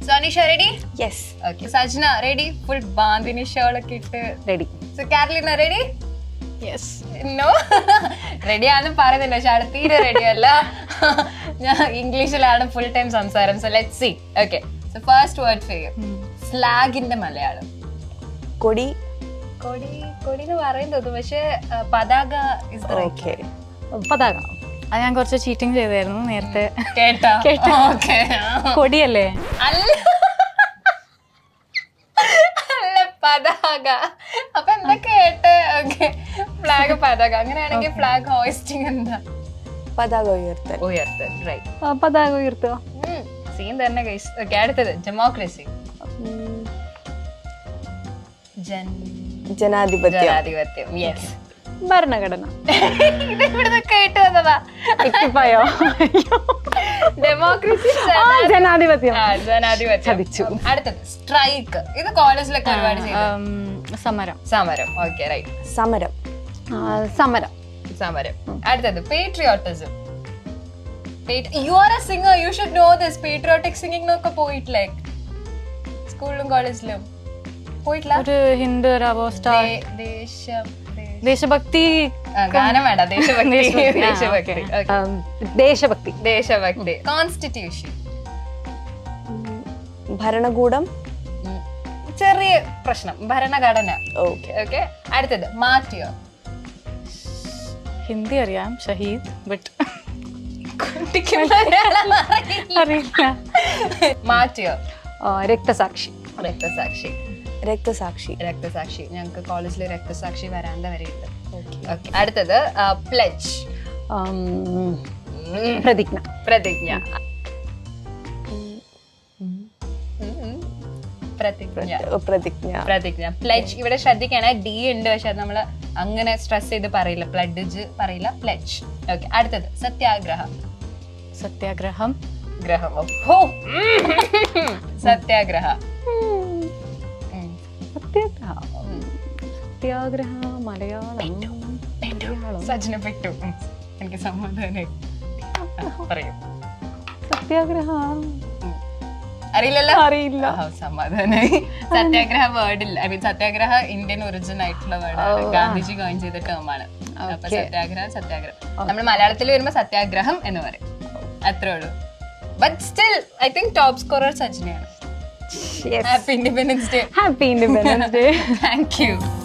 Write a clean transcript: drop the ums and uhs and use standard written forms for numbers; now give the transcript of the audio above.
So Anisha, ready? Yes. Okay. Sajna, ready? Full bandini shawl kitte. Ready. So Carolina, ready? Yes. No. Ready aanu parayilla shall theere ready alla. English ilana full time samsaram. So let's see. Okay. So first word for you. Flag in the Malayalam. Kodi. Kodi nu parayunnathu പക്ഷേ പതാക is the right. Okay. പതാക. അത് ഞാൻ കുറച്ച് cheating ചെയ്തായിരുന്നു നേരത്തെ. കേട്ടോ? Okay. കൊടിയല്ലേ? അല്ല പതാക. അപ്പൊ എന്താ കേട്ടെ? ഓക്കെ. ഫ്ലാഗ് പതാക. അങ്ങനെയാണെങ്കിൽ ഫ്ലാഗ് ഹോയിസ്റ്റിംഗ് എന്താ? പതാക ഉയർത്തൽ. റൈറ്റ്. പതാക ഉയർത്തുക. സീൻ തന്നെ ഗൈസ്. ഓക്കെ, അടുത്തത് ഡെമോക്രസി. ജനാധിപത്യം. യെസ്. ഭരണഘടന. ഇത് ഇവിടുന്ന് കേട്ടു വന്നതാ. എത്തിപ്പോയോ? ഡെമോക്രസി, ജനാധിപത്യം. ചതിച്ചു. അടുത്തത് സ്ട്രൈക്ക്. ഇത് കോളേജിലൊക്കെ ഒരുപാട് ചെയ്തു. സമരം. Okay, right. സമരം. അടുത്തത് patriotism. You are a singer, you should know this. Patriotic singing നോക്കെ പോയിട്ട് ലൈക്ക് സ്കൂളിലും കോളേജിലും പോയിട്ടില്ല? ഒരു ഹിന്ദു ദേശഭക്തി ഗാനം വേണ്ട. ദേശഭക്തി. കോൺസ്റ്റിറ്റ്യൂഷൻ. ഭരണകൂടം. ചെറിയ പ്രശ്നം. ഭരണഘടന. ഓക്കെ. അടുത്തത് മാറ്റിയോ. ഹിന്ദി അറിയാം, ഷഹീദ്, ബട്ട് അറിയില്ല. മാറ്റിയോ. രക്തസാക്ഷി. ഞങ്ങൾക്ക് കോളേജിൽ രക്തസാക്ഷി വരാണ്ട വരെയുണ്ട്. അടുത്തത് പ്ലെഡ്ജ്. പ്രതിജ്ഞ. പ്ലെഡ്ജ്. ഇവിടെ ശ്രദ്ധിക്കണേ, ഡി ഉണ്ട്, പക്ഷെ അത് നമ്മള് അങ്ങനെ സ്ട്രെസ് ചെയ്ത് പറയില്ല. പ്ലെഡ്ജ് പറയില്ല, പ്ലെഡ്ജ്. ഓക്കെ. അടുത്തത് സത്യാഗ്രഹം. മലയാളം. സജ്ന പെട്ടു. എനിക്ക് സമാധാനം പറയൂ. സത്യാഗ്രഹം അറിയില്ലല്ലോ. അറിയില്ല. സമാധാനായി. സത്യാഗ്രഹ വേർഡില്ല. I mean satyagraha Indian origin ആയിട്ടുള്ള വേർഡാണ്. ഗാന്ധിജി കോയിൻ ചെയ്ത ടേമാണ്. അപ്പൊ സത്യാഗ്രഹം. നമ്മൾ മലയാളത്തിൽ വരുമ്പോ സത്യാഗ്രഹം എന്ന് പറയും. അത്രേ ഉള്ളൂ. But still I think top scorer സജ്നയാണ്. Happy independence day. Happy independence day. Thank U.